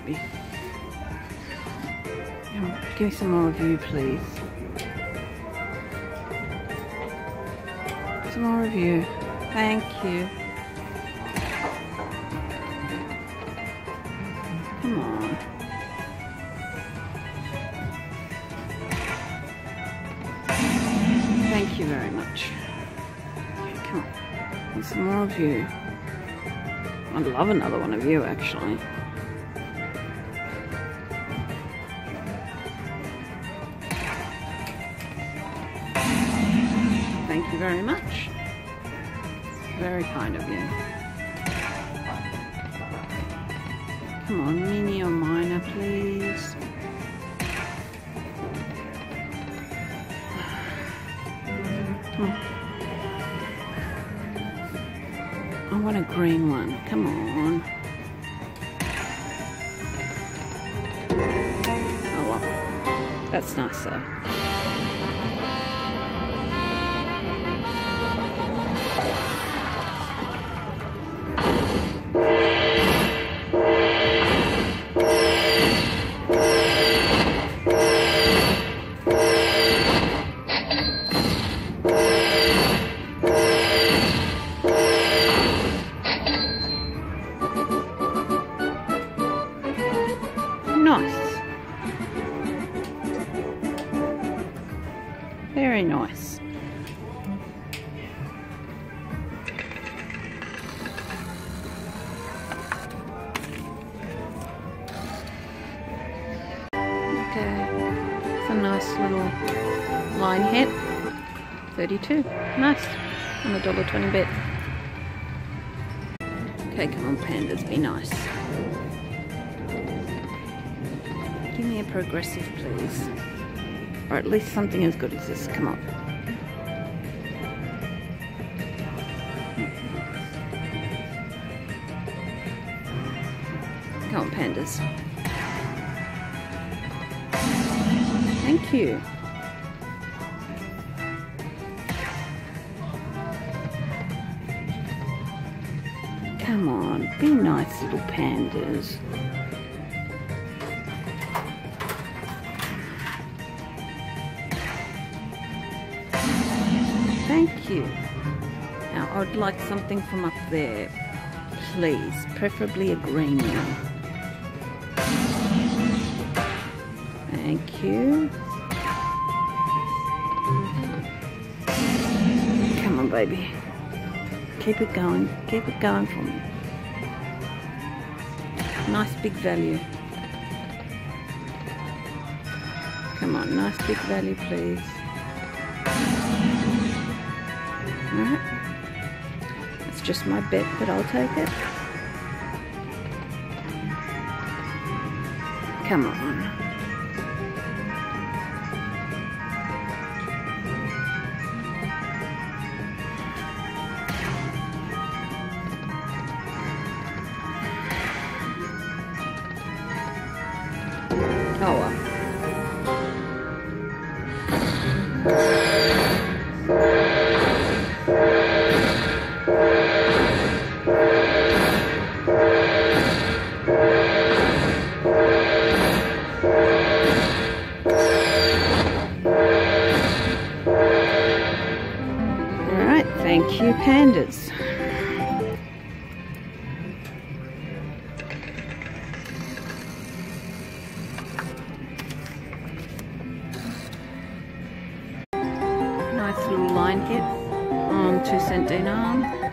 baby. Give me some more of you, please. Some more of you. Thank you. Come on. Thank you very much. Okay, come on. And some more of you. I'd love another one of you, actually. Thank you very much. Very kind of you. Come on, mini or minor, please. I want a green one. Come on. Oh well. That's nice though. Nice. Very nice. Okay, it's a nice little line hit. 32. Nice. On a $1.20 bet. Okay, come on pandas, be nice. Give me a progressive, please. Or at least something as good as this. Come on. Come on, pandas. Thank you. Come on, be nice little pandas. Thank you. Now I'd like something from up there, please. Preferably a green one. Thank you. Come on, baby. Keep it going. Keep it going for me. Nice big value. Come on, nice big value, please. Alright. It's just my bet, but I'll take it. Come on. Oh well. Alright, thank you pandas. Nice little line hit on 2 cent dinar.